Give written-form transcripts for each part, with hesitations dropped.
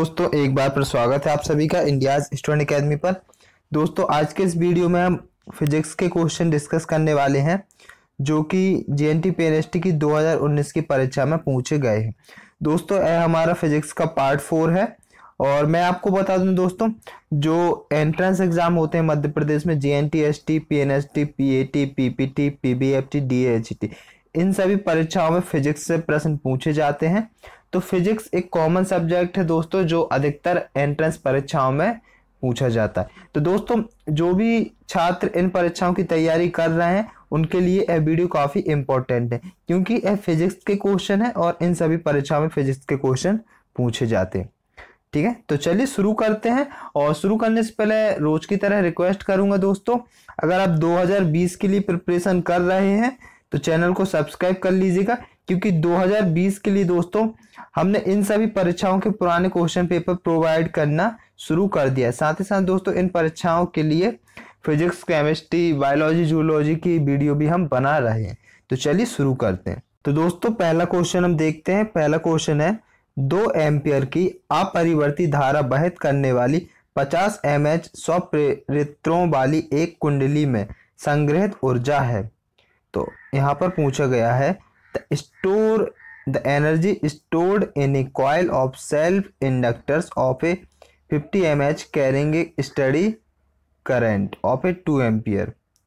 दोस्तों एक बार फिर स्वागत है आप सभी का इंडियाज स्टूडेंट अकेडमी पर। दोस्तों आज के इस वीडियो में हम फिजिक्स के क्वेश्चन डिस्कस करने वाले हैं जो कि जेएनटी पीएनएसटी की 2019 की परीक्षा में पूछे गए हैं। दोस्तों यह हमारा फिजिक्स का पार्ट 4 है और मैं आपको बता दूं दोस्तों, जो एंट्रेंस एग्जाम होते हैं मध्य प्रदेश में JNT ST PNST PAT PPT PBFT DHT, इन सभी परीक्षाओं में फिजिक्स से प्रश्न पूछे जाते हैं। तो फिजिक्स एक कॉमन सब्जेक्ट है दोस्तों जो अधिकतर एंट्रेंस परीक्षाओं में पूछा जाता है। तो दोस्तों जो भी छात्र इन परीक्षाओं की तैयारी कर रहे हैं उनके लिए यह वीडियो काफ़ी इम्पोर्टेंट है क्योंकि यह फिजिक्स के क्वेश्चन है और इन सभी परीक्षाओं में फिजिक्स के क्वेश्चन पूछे जाते हैं। ठीक है, तो चलिए शुरू करते हैं। और शुरू करने से पहले रोज की तरह रिक्वेस्ट करूंगा दोस्तों, अगर आप 2020 के लिए प्रिपरेशन कर रहे हैं तो चैनल को सब्सक्राइब कर लीजिएगा क्योंकि 2020 के लिए दोस्तों हमने इन सभी परीक्षाओं के पुराने क्वेश्चन पेपर प्रोवाइड करना शुरू कर दिया है। साथ ही साथ दोस्तों इन परीक्षाओं के लिए फिजिक्स केमिस्ट्री बायोलॉजी जूलॉजी की वीडियो भी हम बना रहे हैं। तो चलिए शुरू करते हैं। तो दोस्तों पहला क्वेश्चन हम देखते हैं। पहला क्वेश्चन है 2 एम्पियर की अपरिवर्ती धारा वहित करने वाली 50 mAh 100 प्रेरित्रों वाली एक कुंडली में संग्रहित ऊर्जा है। तो यहाँ पर पूछा गया है the energy stored in a coil of self inductors of a 50 mAh carrying a steady current of a 2 ampere।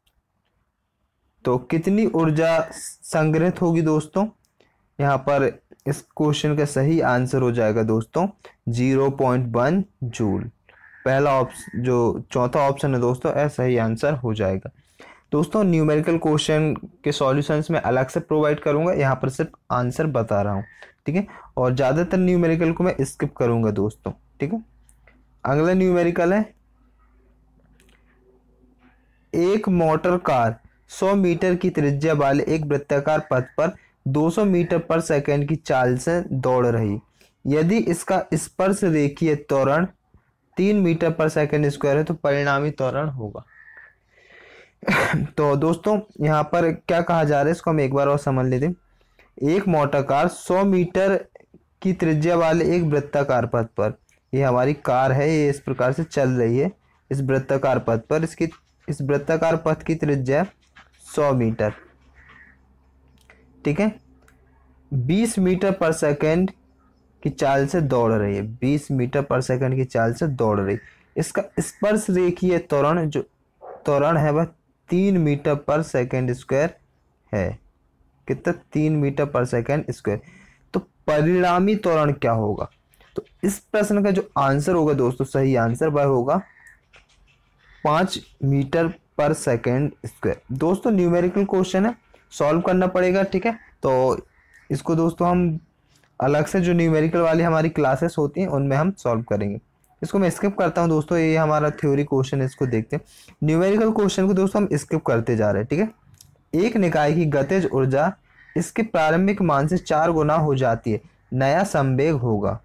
तो कितनी ऊर्जा संग्रहित होगी दोस्तों? यहाँ पर इस क्वेश्चन का सही आंसर हो जाएगा दोस्तों 0.1 जूल। पहला ऑप्शन जो चौथा ऑप्शन है दोस्तों ऐसा सही आंसर हो जाएगा। दोस्तों न्यूमेरिकल क्वेश्चन के सॉल्यूशंस में अलग से प्रोवाइड करूंगा, यहाँ पर सिर्फ आंसर बता रहा हूँ। ठीक है, और ज़्यादातर न्यूमेरिकल को मैं स्किप करूंगा दोस्तों। ठीक है, अगला न्यूमेरिकल है एक मोटर कार 100 मीटर की त्रिज्या वाले एक वृत्ताकार पथ पर 200 मीटर पर सेकंड की चाल से दौड़ रही, यदि इसका स्पर्श रेखीय त्वरण 3 मीटर पर सेकंड स्क्वायर है तो परिणामी त्वरण होगा। तो दोस्तों यहाँ पर क्या कहा जा रहा है इसको हम एक बार और समझ लेते हैं। एक मोटर कार 100 मीटर की त्रिज्या वाले एक वृत्ताकार पथ पर, ये हमारी कार है, ये इस प्रकार से चल रही है इस वृत्ताकार पथ पर। इस वृत्ताकार पथ की त्रिज्या 100 मीटर। ठीक है, 20 मीटर पर सेकंड की चाल से दौड़ रही है, 20 मीटर पर सेकंड की चाल से दौड़ रही। इसका स्पर्श रेखीय त्वरण जो त्वरण है वह 3 मीटर पर सेकंड स्क्वायर है। कितना? 3 मीटर पर सेकंड स्क्वायर। तो परिणामी त्वरण क्या होगा? तो इस प्रश्न का जो आंसर होगा दोस्तों, सही आंसर वह होगा 5 मीटर पर सेकंड स्क्वायर। दोस्तों न्यूमेरिकल क्वेश्चन है, सॉल्व करना पड़ेगा। ठीक है, तो इसको दोस्तों हम अलग से जो न्यूमेरिकल वाली हमारी क्लासेस होती हैं उनमें हम सॉल्व करेंगे। इसको मैं स्किप करता हूं दोस्तों, ये हमारा थ्योरी क्वेश्चन है, इसको देखते हैं। न्यूमेरिकल क्वेश्चन को दोस्तों हम स्किप करते जा रहे हैं। ठीक है, एक निकाय की गतिज ऊर्जा इसके प्रारंभिक मान से 4 गुना हो जाती है, नया संवेग होगा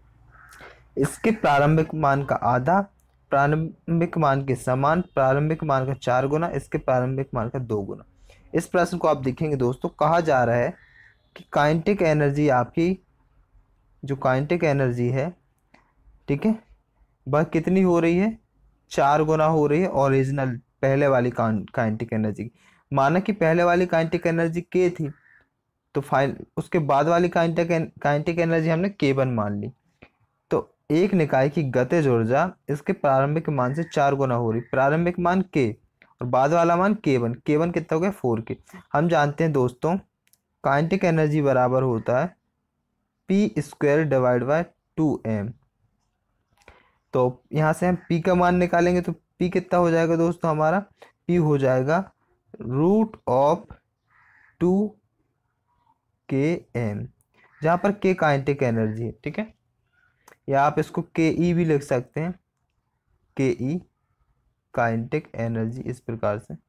इसके प्रारंभिक मान का आधा, प्रारंभिक मान के समान, प्रारंभिक मान का 4 गुना, इसके प्रारंभिक मान का 2 गुना। इस प्रश्न को आप देखेंगे दोस्तों, कहा जा रहा है कि काइनेटिक एनर्जी आपकी जो काइनेटिक एनर्जी है, ठीक है, वह कितनी हो रही है? 4 गुना हो रही है ओरिजिनल पहले वाली काइनेटिक एनर्जी की। माना कि पहले वाली काइनेटिक एनर्जी के थी तो उसके बाद वाली काइनेटिक एनर्जी हमने K1 मान ली। तो एक निकाय की गतिज ऊर्जा इसके प्रारंभिक मान से 4 गुना हो रही, प्रारंभिक मान K और बाद वाला मान K1। K1 कितना हो गया? 4K। हम जानते हैं दोस्तों काइनेटिक एनर्जी बराबर होता है P² डिवाइड बाय 2m। तो यहाँ से हम P का मान निकालेंगे तो P कितना हो जाएगा दोस्तों? हमारा P हो जाएगा √2km, जहाँ पर K काइनेटिक एनर्जी है। ठीक है, या आप इसको KE भी लिख सकते हैं, KE काइनेटिक एनर्जी, इस प्रकार से।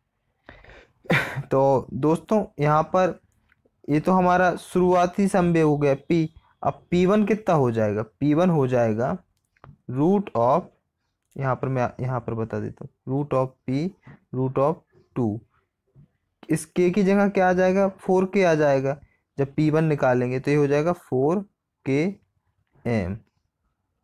तो दोस्तों यहाँ पर ये तो हमारा शुरुआती संवेग हो गया P। अब P1 कितना हो जाएगा? P1 हो जाएगा रूट ऑफ, यहाँ पर मैं यहाँ पर बता देता हूँ, √P√2। इस K की जगह क्या आ जाएगा? 4K आ जाएगा। जब P1 निकालेंगे तो ये हो जाएगा 4km।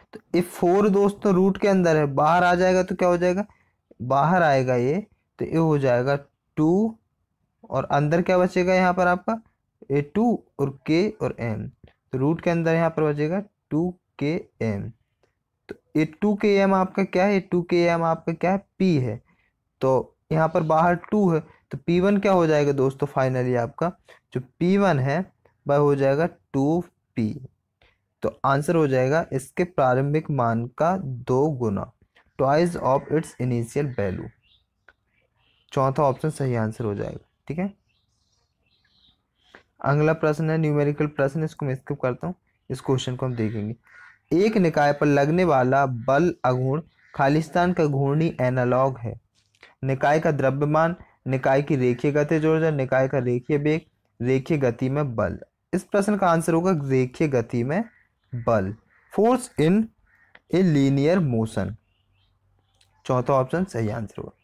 तो ये 4 दोस्तों रूट के अंदर है, बाहर आ जाएगा तो क्या हो जाएगा, बाहर आएगा ये, तो ये हो जाएगा 2, और अंदर क्या बचेगा यहाँ पर आपका, ए 2 और के और एम, तो रूट के अंदर यहाँ पर बचेगा 2 km। तो ए 2 km आपका क्या है, 2 km आपका क्या है, पी है, तो यहाँ पर बाहर 2 है, तो P1 क्या हो जाएगा दोस्तों, फाइनली आपका जो P1 है वह हो जाएगा 2P। तो आंसर हो जाएगा इसके प्रारंभिक मान का 2 गुना, twice of its initial value. चौथा ऑप्शन सही आंसर हो जाएगा। ठीक है, अगला प्रश्न है न्यूमेरिकल प्रश्न, इसको मैं स्किप करता हूँ, इस क्वेश्चन को हम देखेंगे। एक निकाय पर लगने वाला बल अघूर्ण खालिस्तान का घूर्णी एनालॉग है। निकाय का द्रव्यमान, निकाय की रेखीय गतिज ऊर्जा, निकाय का रेखीय वेग, रेखीय गति में बल। इस प्रश्न का आंसर होगा रेखीय गति में बल, force in a linear motion. चौथा ऑप्शन सही आंसर होगा।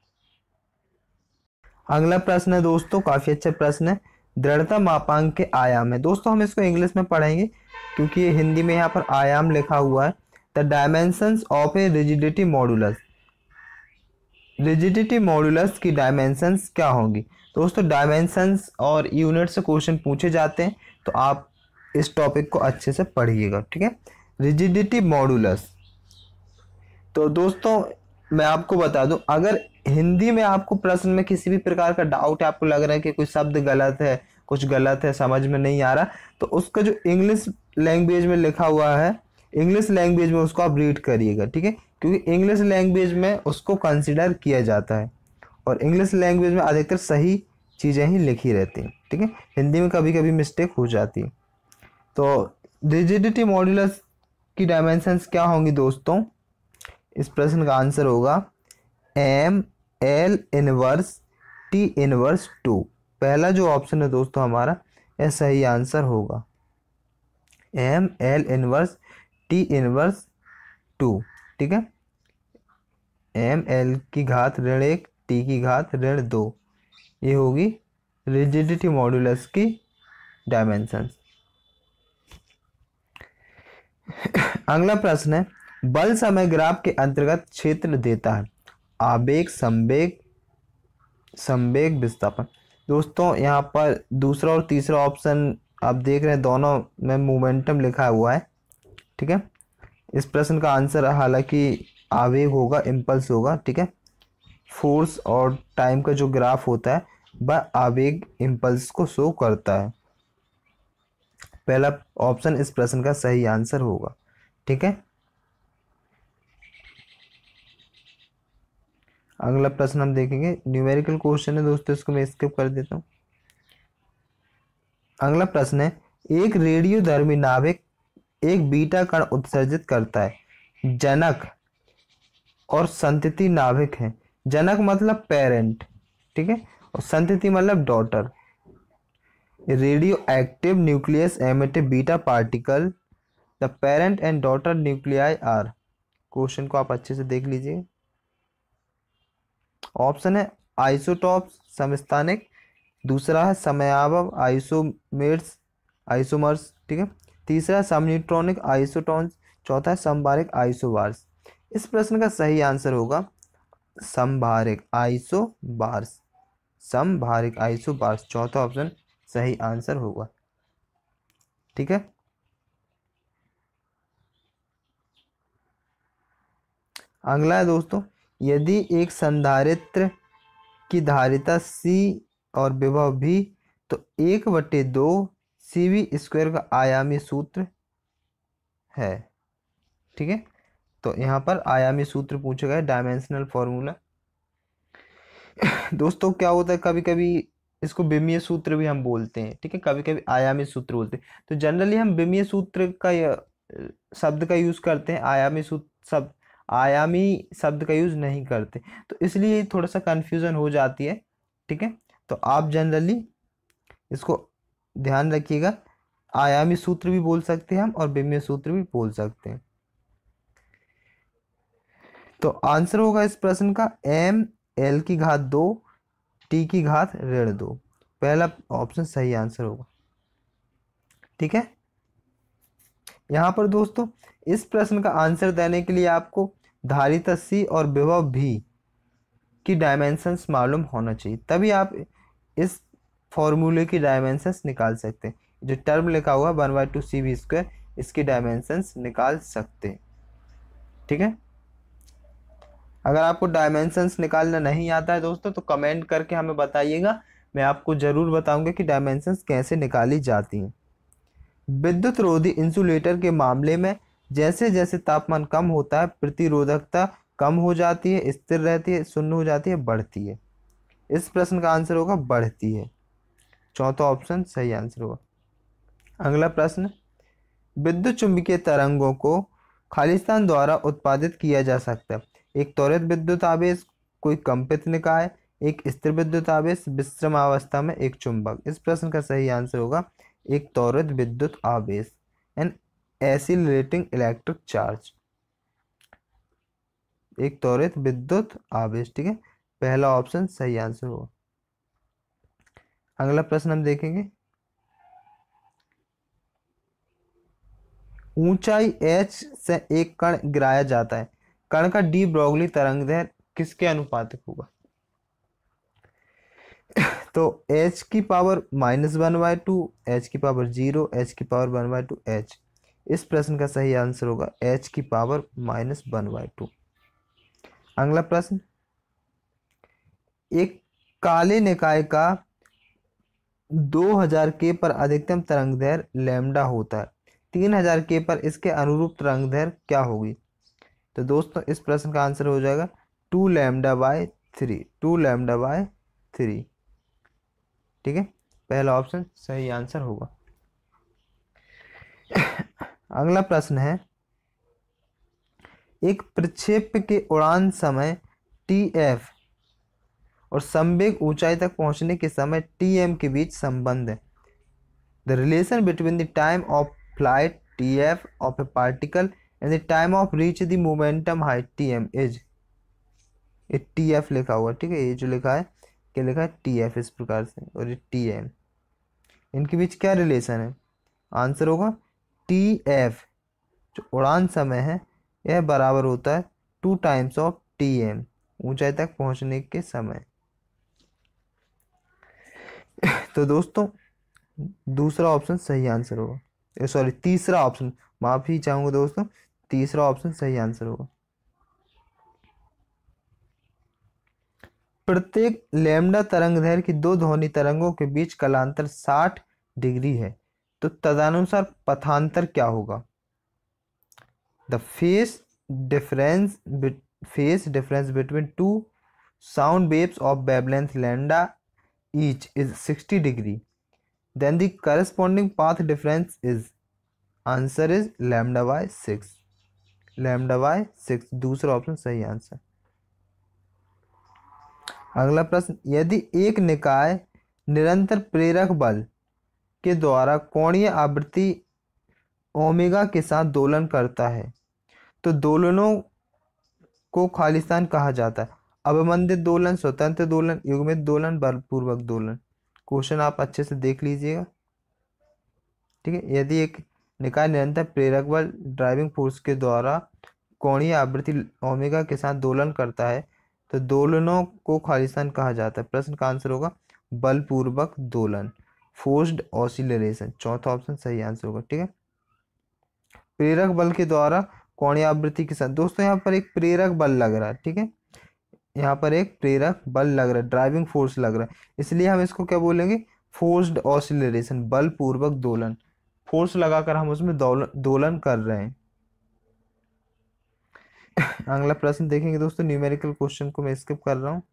अगला प्रश्न है दोस्तों, काफी अच्छा प्रश्न है, दृढ़ता मापांक के आयाम है। दोस्तों हम इसको इंग्लिश में पढ़ेंगे क्योंकि ये हिंदी में यहाँ पर आयाम लिखा हुआ है। The dimensions of a rigidity modulus, rigidity modulus की डायमेंशंस क्या होंगी। दोस्तों डायमेंशंस और यूनिट से क्वेश्चन पूछे जाते हैं, तो आप इस टॉपिक को अच्छे से पढ़िएगा। ठीक है, रिजिडिटी मॉडुलस, तो दोस्तों मैं आपको बता दूं, अगर हिंदी में आपको प्रश्न में किसी भी प्रकार का डाउट है, आपको लग रहा है कि कोई शब्द गलत है, कुछ गलत है, समझ में नहीं आ रहा, तो उसका जो इंग्लिश लैंग्वेज में लिखा हुआ है, इंग्लिश लैंग्वेज में उसको आप रीड करिएगा। ठीक है, क्योंकि इंग्लिश लैंग्वेज में उसको कंसिडर किया जाता है, और इंग्लिश लैंग्वेज में अधिकतर सही चीज़ें ही लिखी रहती हैं। ठीक है, हिंदी में कभी कभी मिस्टेक हो जाती है। तो रिजिडिटी मॉडुलस की डायमेंशंस क्या होंगी दोस्तों, इस प्रश्न का आंसर होगा M L inverse T inverse 2। पहला जो ऑप्शन है दोस्तों हमारा, यह सही आंसर होगा, M L inverse T inverse 2। ठीक है, एम एल की घात ऋण 1 टी की घात ऋण 2, ये होगी रिजिडिटी मॉडुलस की डायमेंशंस। अगला प्रश्न है, बल समय ग्राफ के अंतर्गत क्षेत्र देता है, आवेग, संवेग, संवेग, विस्थापन। दोस्तों यहाँ पर दूसरा और तीसरा ऑप्शन आप देख रहे हैं, दोनों में मोमेंटम लिखा हुआ है। ठीक है, इस प्रश्न का आंसर हालांकि आवेग होगा, इम्पल्स होगा। ठीक है, फोर्स और टाइम का जो ग्राफ होता है वह आवेग इम्पल्स को शो करता है। पहला ऑप्शन इस प्रश्न का सही आंसर होगा। ठीक है, अगला प्रश्न हम देखेंगे, न्यूमेरिकल क्वेश्चन है दोस्तों, इसको मैं स्किप कर देता हूँ। अगला प्रश्न है, एक रेडियोधर्मी नाभिक एक बीटा कण उत्सर्जित करता है। जनक और संतति नाभिक है। जनक मतलब पेरेंट, ठीक है, और संतति मतलब daughter. Radioactive nucleus emit beta particle, the parent and daughter nuclei are. Question को आप अच्छे से देख लीजिए। ऑप्शन है आइसोटॉप्स समस्थानिक, दूसरा है समयावयव आइसोमेर्स आइसोमर्स, ठीक है, तीसरा है समन्यूट्रॉनिक आइसोटॉन्स, चौथा है समभारिक आइसोबार्स। इस प्रश्न का सही आंसर होगा समभारिक आइसोबार्स, समभारिक आइसोबार्स, चौथा ऑप्शन सही आंसर होगा। ठीक है, अगला है दोस्तों, यदि एक संधारित्र की धारिता C और विभव V, तो 1/2 CV² का आयामी सूत्र है। ठीक है, तो यहाँ पर आयामी सूत्र पूछा गया, डायमेंशनल फॉर्मूला। दोस्तों क्या होता है, कभी कभी इसको विमीय सूत्र भी हम बोलते हैं। ठीक है, कभी कभी आयामी सूत्र बोलते हैं, तो जनरली हम विमीय सूत्र का शब्द का यूज करते हैं, आयामी सूत्र शब्द, आयामी शब्द का यूज नहीं करते, तो इसलिए थोड़ा सा कंफ्यूजन हो जाती है। ठीक है, तो आप जनरली इसको ध्यान रखिएगा, आयामी सूत्र भी बोल सकते हैं हम और विमीय सूत्र भी बोल सकते हैं। तो आंसर होगा इस प्रश्न का एम एल की घात 2 टी की घात ऋण 2, पहला ऑप्शन सही आंसर होगा। ठीक है, यहाँ पर दोस्तों इस प्रश्न का आंसर देने के लिए आपको धारिता C और विभव V की डायमेंशंस मालूम होना चाहिए, तभी आप इस फॉर्मूले की डायमेंशंस निकाल सकते हैं। जो टर्म लिखा हुआ 1/2 CV², इसकी डायमेंशंस निकाल सकते हैं। ठीक है, अगर आपको डायमेंशंस निकालना नहीं आता है दोस्तों तो कमेंट करके हमें बताइएगा, मैं आपको ज़रूर बताऊंगा कि डायमेंशंस कैसे निकाली जाती हैं। विद्युत रोधी इंसुलेटर के मामले में जैसे जैसे तापमान कम होता है प्रतिरोधकता कम हो जाती है, स्थिर रहती है, शून्य हो जाती है, बढ़ती है। इस प्रश्न का आंसर होगा बढ़ती है। चौथा ऑप्शन सही आंसर होगा। अगला प्रश्न, विद्युत चुंबकीय तरंगों को खालिस्तान द्वारा उत्पादित किया जा सकता है। एक त्वरित विद्युत आवेश, कोई कंपित निकाय, एक स्थिर विद्युत आवेश, विश्रामावस्था में एक चुंबक। इस प्रश्न का सही आंसर होगा एक त्वरित विद्युत आवेश, एन एक्सीलरेटिंग इलेक्ट्रिक चार्ज। एक त्वरित विद्युत आवेश, ठीक है, पहला ऑप्शन सही आंसर होगा। अगला प्रश्न हम देखेंगे, ऊंचाई h से एक कण गिराया जाता है, कण का डी ब्रोगली तरंगदैर्घ्य किसके अनुपातिक होगा? तो h की पावर -1/2, h की पावर 0, h की पावर 1/2 h। इस प्रश्न का सही आंसर होगा h की पावर -1/2। अगला प्रश्न, एक काले निकाय का 2000 के पर अधिकतम तरंगदैर्घ्य लैम्डा होता है, 3000 के पर इसके अनुरूप तरंगदैर्घ्य क्या होगी? तो दोस्तों इस प्रश्न का आंसर हो जाएगा 2λ/3, 2λ/3। ठीक है, पहला ऑप्शन सही आंसर होगा। अगला प्रश्न है, एक प्रक्षेप्य के उड़ान समय TF और संवेग ऊंचाई तक पहुंचने के समय TM के बीच संबंध है। The relation between the time of flight TF of a particle and the time of reach the momentum height TM is, ये TF लिखा हुआ, ठीक है, ये जो लिखा है क्या लिखा है TF इस प्रकार से, और ये TM, इनके बीच क्या रिलेशन है? आंसर होगा TF जो उड़ान समय है यह बराबर होता है 2 टाइम्स ऑफ TM ऊंचाई तक पहुंचने के समय। तो दोस्तों दूसरा ऑप्शन सही आंसर होगा, सॉरी तीसरा ऑप्शन, माफी चाहूंगा दोस्तों, तीसरा ऑप्शन सही आंसर होगा। प्रत्येक लैम्डा तरंगदैर्घ्य की दो ध्वनि तरंगों के बीच कालांतर 60 डिग्री है, तो तदनुसार पथांतर क्या होगा? The phase difference between two sound waves of wavelength lambda each is 60 degree, then the corresponding path difference is, answer is λ/6, λ/6 दूसरा ऑप्शन सही आंसर। अगला प्रश्न, यदि एक निकाय निरंतर प्रेरक बल के द्वारा कोणीय आवृत्ति ओमेगा के साथ दोलन करता है तो दोलनों को खालिस्तान कहा जाता है। अवमंदित दोलन, स्वतंत्र दोलन, युग्मित दोलन, बलपूर्वक दोलन। क्वेश्चन आप अच्छे से देख लीजिएगा। ठीक है, यदि एक निकाय निरंतर प्रेरक बल ड्राइविंग फोर्स के द्वारा कोणीय आवृत्ति ओमेगा के साथ दोलन करता है तो दोलनों को खालिस्तान कहा जाता है। प्रश्न का आंसर होगा बलपूर्वक दोलन, फोर्स्ड ऑसिलेशन। चौथा ऑप्शन सही आंसर होगा। ठीक है, प्रेरक बल के द्वारा कोणीय आवृत्ति के साथ, दोस्तों यहाँ पर एक प्रेरक बल लग रहा है, ठीक है, यहाँ पर एक प्रेरक बल लग रहा है, ड्राइविंग फोर्स लग रहा है, इसलिए हम इसको क्या बोलेंगे? फोर्स्ड ऑसिलेशन, बलपूर्वक दोलन, फोर्स लगाकर हम उसमें दोलन कर रहे हैं। अगला प्रश्न देखेंगे दोस्तों, न्यूमेरिकल क्वेश्चन को मैं स्किप कर रहा हूं।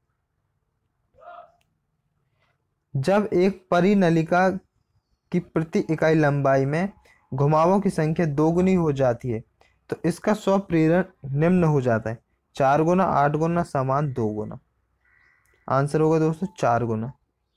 जब एक परिनलिका की प्रति इकाई लंबाई में घुमावों की संख्या 2 गुनी हो जाती है तो इसका स्वप्रेरण निम्न हो जाता है, 4 गुना, 8 गुना, समान 2 गुना। आंसर होगा दोस्तों 4 गुना।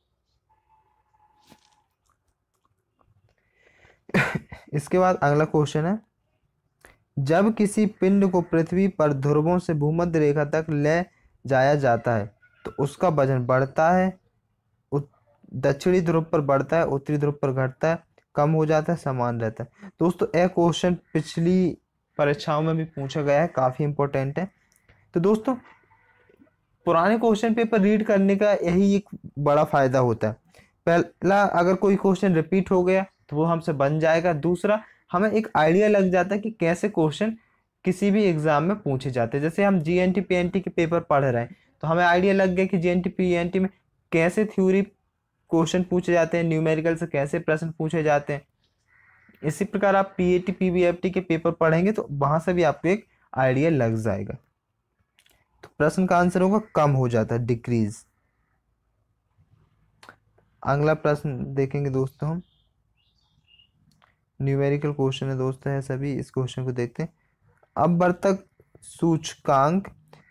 इसके बाद अगला क्वेश्चन है, जब किसी पिंड को पृथ्वी पर ध्रुवों से भूमध्य रेखा तक ले जाया जाता है तो उसका वजन बढ़ता है, दक्षिणी ध्रुव पर बढ़ता है, उत्तरी ध्रुव पर घटता है, कम हो जाता है, समान रहता है। दोस्तों यह क्वेश्चन पिछली परीक्षाओं में भी पूछा गया है, काफ़ी इंपॉर्टेंट है। तो दोस्तों पुराने क्वेश्चन पेपर रीड करने का यही एक बड़ा फायदा होता है। पहला, अगर कोई क्वेश्चन रिपीट हो गया तो वो हमसे बन जाएगा। दूसरा, हमें एक आइडिया लग जाता है कि कैसे क्वेश्चन किसी भी एग्जाम में पूछे जाते हैं। जैसे हम जीएनटी पीएनटी के पेपर पढ़ रहे हैं तो हमें आइडिया लग गया कि जीएनटी पीएनटी में कैसे थ्योरी क्वेश्चन पूछे जाते हैं, न्यूमेरिकल से कैसे प्रश्न पूछे जाते हैं। इसी प्रकार आप पीएटी पीबीएफटी के पेपर पढ़ेंगे तो वहां से भी आपको एक आइडिया लग जाएगा। तो प्रश्न का आंसर होगा कम हो जाता है, डिक्रीज। अगला प्रश्न देखेंगे दोस्तों हम, न्यूमेरिकल क्वेश्चन है दोस्तों, है सभी। इस क्वेश्चन को देखते हैं। अपवर्तक सूचकांक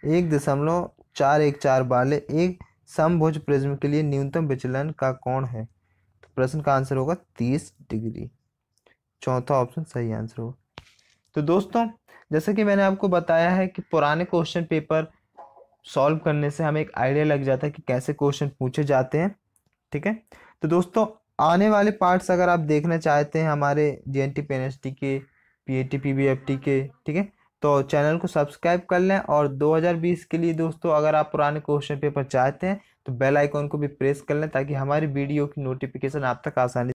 1.414 वाले एक समभुज प्रिज्म के लिए न्यूनतम विचलन का कोण है। तो प्रश्न का आंसर होगा 30 डिग्री। चौथा ऑप्शन सही आंसर होगा। तो दोस्तों जैसे कि मैंने आपको बताया है कि पुराने क्वेश्चन पेपर सॉल्व करने से हमें एक आइडिया लग जाता है कि कैसे क्वेश्चन पूछे जाते हैं। ठीक है। तो दोस्तों आने वाले पार्ट्स अगर आप देखना चाहते हैं हमारे जेएनटी पीएनएसटी के, पीएटी पीबीएफटी के, ठीक है, तो चैनल को सब्सक्राइब कर लें। और 2020 के लिए दोस्तों अगर आप पुराने क्वेश्चन पेपर चाहते हैं तो बेल आइकॉन को भी प्रेस कर लें ताकि हमारी वीडियो की नोटिफिकेशन आप तक आसानी